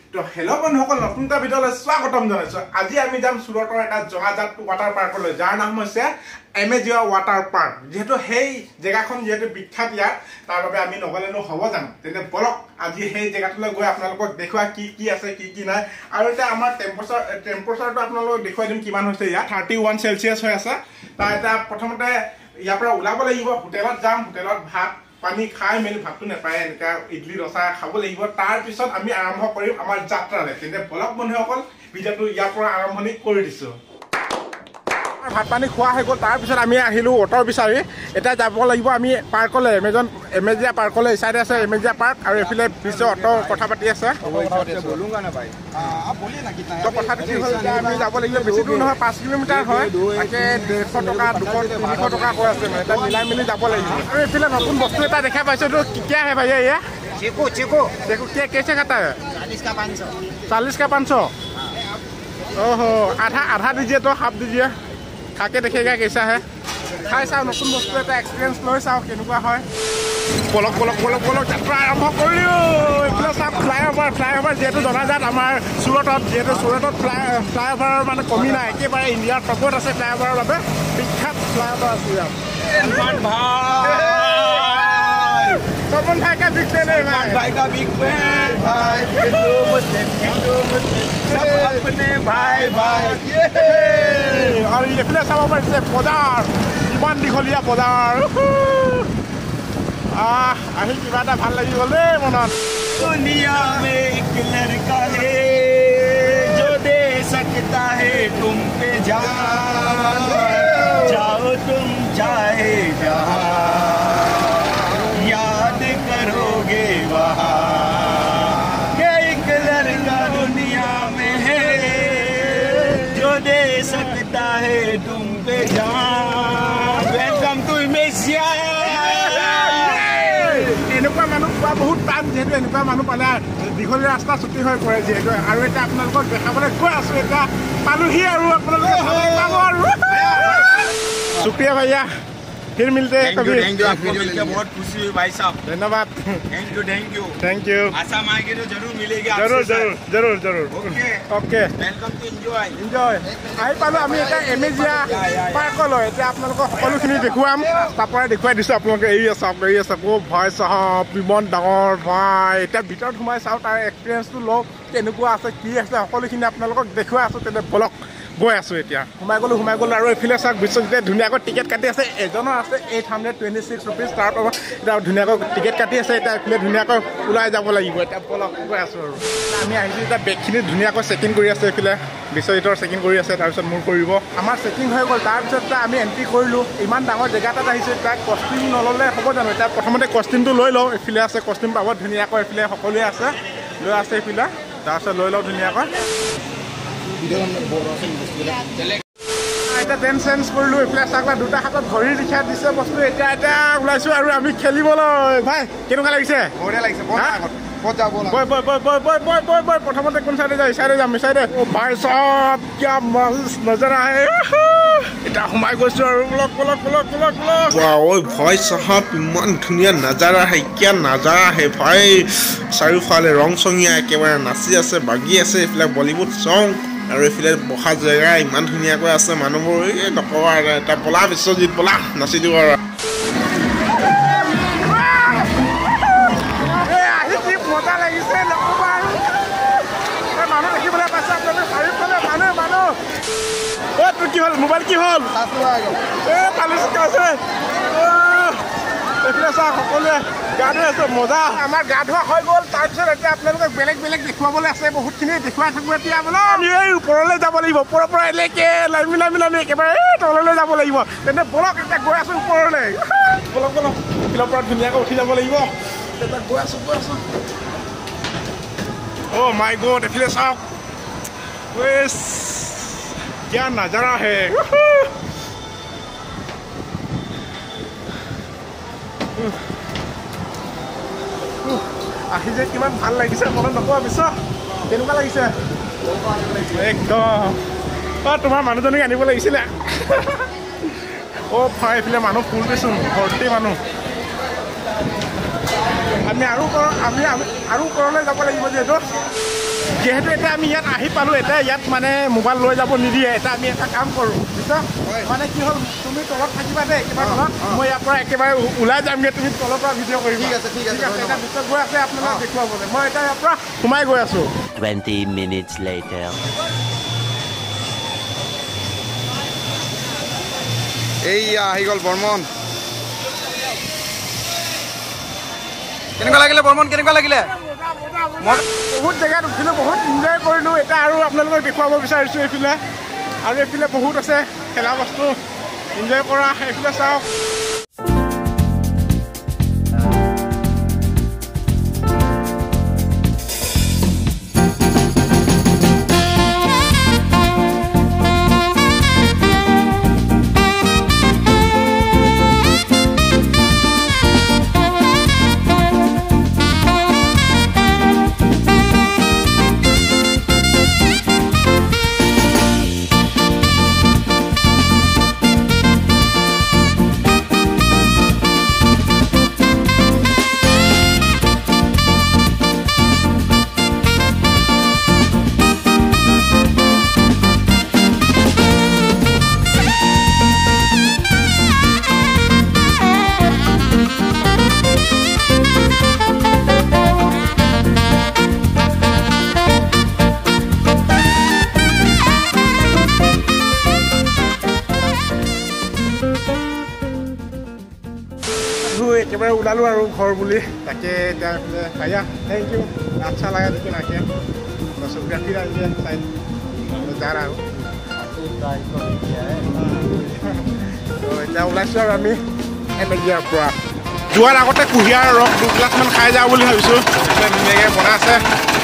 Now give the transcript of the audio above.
তো হেল্ল' বন্ধুসকল নতুন এটা ভিডিঅ'লৈ স্বাগতম জনাইছোঁ। আজি আমি যাম সুৰতৰ এটা জনাজাত ৱাটাৰ পাৰ্কলৈ, যাৰ নাম হৈছে এমেজিয়া ৱাটাৰ পাৰ্ক। যিহেতু সেই জেগাখন যিহেতু বিখ্যাত ইয়াত, তাৰ বাবে আমি নগ'লেনো হ'ব জানো? তেন্তে বলক আজি সেই জেগাটোলৈ গৈ আপোনালোকক দেখুওৱা কি কি আছে কি কি নাই। আৰু এতিয়া আমাৰ টেম্পাৰেচাৰটো আপোনালোকক দেখুৱাই দিম কিমান হৈছে। ইয়াত 31 চেলচিয়াছ হৈ আছে। তাৰ এতিয়া প্ৰথমতে ইয়াৰ পৰা ওলাব লাগিব, হোটেলত যাম, হোটেলত ভাত পানী খাই মেলি ভাতটো নাপায় এনেকুৱা ইডলি দোচা খাব লাগিব। তাৰপিছত আমি আৰম্ভ কৰিম আমাৰ যাত্ৰালৈ। তেন্তে বলক বন্ধুসকল ভিডিঅ'টো ইয়াৰ পৰা আৰম্ভণি কৰি দিছোঁ। ভাত পানী খোৱা হৈ গ'ল, তাৰপিছত আমি আহিলোঁ অ'টো বিচাৰি। এতিয়া যাব লাগিব আমি পাৰ্কলৈ, এমেজিয়া পাৰ্কলৈ। ইচাইডে আছে এমেজিয়া পাৰ্ক আৰু এইফালে পিছে অ'টো কথা পাতি আছে। তো কথাটো কি হ'ল, এতিয়া আমি যাব লাগিব, বেছি দূৰ নহয়, 5 কিলোমিটাৰ হয়। তাকে 150 টকা 200 টকা কৈ আছে মানে, এতিয়া মিলাই মেলি যাব লাগিব। আৰু এইফালে নতুন বস্তু এটা দেখা পাইছোঁ, এইটো কিয় আহে ভাই এয়া? चीकू क्या कैसे खाता है? 40 का 500। ओहो, आधा दीजिए तो हाफ दीजिए, खा के देखिएगा कैसा है। खाई चाओ, नतुन बस्तु এটা এক্সপিৰিয়েঞ্চ লৈ চাও কেনেকুৱা হয়। পলক যাত্ৰা আৰম্ভ কৰিলোঁ। এইফালে চাওক ফ্লাইঅভাৰ যিহেতু জনাজাত আমাৰ সুৰতত, যিহেতু সুৰতত ফ্লাইঅভাৰৰ মানে কমি নাই, একেবাৰে ইণ্ডিয়াৰ টপত আছে ফ্লাইঅভাৰৰ বাবে বিখ্যাত ফ্লাইঅভাৰ আছে ইয়াত। सलमान भाई का बिग फैन है भाई का बिग फैन भाई, हिंदू मुस्लिम सब अपने भाई और ये फिर सब ऊपर से बजार इमान दीघलिया बजार आही किबा এটা ভাল লাগি গ'ল দেই মনত। दुनिया में एक लड़का है जो दे सकता है तुम पे जान, जाओ तुम चाहे जहां करोगे वहाँ, एक लड़का दुनिया में है जो दे सकता है तुम पे जान। वेलकम टू एमेजिया। এনেকুৱা মানুহ পোৱা বহুত টান, যিহেতু এনেকুৱা মানুহ পালে দীঘলীয়া ৰাস্তা ছুটি হৈ পৰে যিহেতু। আৰু এতিয়া আপোনালোকক দেখাবলৈ গৈ আছোঁ, এতিয়া পালোহি আৰু আপোনালোকে পাব আৰু। শুক্ৰিয়া ভাইয়া, फिर मिलते हैं कभी। थैंक यू, आपको मिलकर बहुत खुशी हुई भाई साहब। धन्यवाद। Thank you. आसाम आएंगे तो जरूर मिलेगी। जरूर। Okay welcome to enjoy. আহি পালোঁ আমি এতিয়া এমেজিয়া পাৰ্কলৈ। এতিয়া আপোনালোকক সকলোখিনি দেখুৱাম, তাৰপৰা দেখুৱাই দিছোঁ আপোনালোকে। এই আছে ভয় চাওক, ইমান ডাঙৰ ভাই। এতিয়া ভিতৰত সোমাই চাওঁ, তাৰ এক্সপিৰিয়েঞ্চটো লওঁ কেনেকুৱা আছে কি আছে, সকলোখিনি আপোনালোকক দেখুৱাই আছোঁ। তেন্তে বলক গৈ আছোঁ। এতিয়া সোমাই গ'লোঁ আৰু এইফালে চাওক বিশ্বজিতে ধুনীয়াকৈ টিকেট কাটি আছে। এজনৰ আছে 826 ৰুপিজ, তাৰ পৰা এতিয়া ধুনীয়াকৈ টিকেট কাটি আছে। এতিয়া এইফালে ধুনীয়াকৈ ওলাই যাব লাগিব। এতিয়া বলক গৈ আছোঁ আৰু আমি আহিছোঁ। এতিয়া বেগখিনি ধুনীয়াকৈ চেকিং কৰি আছে, এইফালে বিশ্বজিতৰ চেকিং কৰি আছে, তাৰপিছত মোৰ কৰিব। আমাৰ চেকিং হৈ গ'ল, তাৰপিছত এতিয়া আমি এণ্ট্ৰি কৰিলোঁ। ইমান ডাঙৰ জেগা এটাত আহিছোঁ, এতিয়া কষ্টিউম নল'লে হ'ব জানো? এতিয়া প্ৰথমতে কষ্টিউমটো লৈ লওঁ। এইফালে আছে কষ্টিউম পাব ধুনীয়াকৈ, এইফালে সকলোৱে আছে লৈ আছে এইফালে, তাৰপিছত লৈ লওঁ ধুনীয়াকৈ। এতিয়া ডেন্স চেন্স কৰিলোঁ। এইফালে চাকলা দুটা হাতত ঘড়ী লিখা দিছে বস্তু। এতিয়া ওলাইছোঁ আৰু আমি খেলিবলৈ। ভাই কেনেকুৱা লাগিছে? বঢ়িয়া লাগিছে। প্ৰথমতে কোন চাইডে যাম? ইচাইডে যাম। ইচাইডে ভাই চব কিয়া মস্ত নজৰ আহে। এতিয়া সোমাই গৈছোঁ আৰু বলক ভাই চাহাব, ইমান ধুনীয়া নাজাৰা আহে, কিয়া নাজাৰা আহে ভাই। চাৰিওফালে ৰং চঙীয়া একেবাৰে নাচি আছে, বাগি আছে। এইফালে বলীউড চং আৰু এইফালে বহা জেগা ইমান ধুনীয়াকৈ আছে। মানুহবোৰ এই নক'বা আৰু। এটা বলা বিশ্বজিত, বলা নাচি দিব আৰু। মজা লাগিছে নক'বা আৰু। মানুহ দেখিবলৈ পাইছে আপোনালোকে, চাৰিওফালে মানুহ। তোৰ কি হ'ল? মোবাইল কি হ'ল? পানী চিকাইছে। এইফালে চাওক সকলোৱে গা ধুই আছে, মজা। আমাৰ গা ধোৱা হৈ গ'ল। তাৰপিছত এতিয়া আপোনালোকক বেলেগ দেখুৱাবলৈ আছে, বহুতখিনি দেখুৱাই থাকোঁ। এতিয়া বোলে আমি এই ওপৰলৈ যাব লাগিব, ওপৰৰ পৰা এনেকৈ মিলাই একেবাৰে তললৈ যাব লাগিব। তেন্তে বলক এতিয়া গৈ আছোঁ ওপৰলৈ। বলক শিলৰ পৰা ধুনীয়াকৈ উঠি যাব লাগিব। এতিয়া গৈ আছোঁ। অ' মাই গড, এইফালে চাওক কিয়া নাজাৰা হে। আহি যে কিমান ভাল লাগিছে, মনত নক'বা বিশ্ব। কেনেকুৱা লাগিছে? একদম। তোমাৰ মানুহজনীক আনিব লাগিছিলে। ভাই এইফালে মানুহ ফুল দিছোঁ, ভৰ্তি মানুহ। আমি আৰু ওপৰলৈ যাব লাগিব যিহেতু যেহেতু এতিয়া আমি ইয়াত আহি পালোঁ এতিয়া ইয়াত মানে মোবাইল লৈ যাব নিদিয়ে এতিয়া আমি এটা কাম কৰোঁ বুজিছা মানে কি হ'ল তুমি তলত থাকিবা দেই একেবাৰে তলত মই ইয়াৰ পৰা একেবাৰে ওলাই যামগৈ তুমি তলৰ পৰা ভিডিঅ' কৰিবা ঠিক আছে এটা ভিতৰত গৈ আছে আপোনালোকে দেখুৱাবলৈ মই এতিয়া ইয়াৰ পৰা সোমাই গৈ আছোঁ 20 minutes later এইয়া আহি গ'ল বৰ্মন কেনেকুৱা লাগিলে বৰ্মন কেনেকুৱা লাগিলে মই বহুত জেগাত উঠিলোঁ বহুত এনজয় কৰিলোঁ এতিয়া আৰু আপোনালোকক দেখুৱাব বিচাৰিছোঁ এইফালে আৰু এইফালে বহুত আছে খেলা বস্তু এনজয় কৰা এইফালে চাওক একেবাৰে ওলালোঁ আৰু ঘৰ বুলি তাকে এতিয়া ভাইয়া থেংক ইউ আচ্ছা লাগা দেখি নাকে ফটোগ্ৰাফি আহিলে চাই যাৰ আৰু এতিয়া ওলাইছোঁ আৰু আমি এমেজিয়াৰ পৰা যোৱাৰ আগতে কুঁহিয়াৰ ৰস 2 গ্লাছমান খাই যাওঁ বুলি ভাবিছোঁ ধুনীয়াকৈ বনাই আছে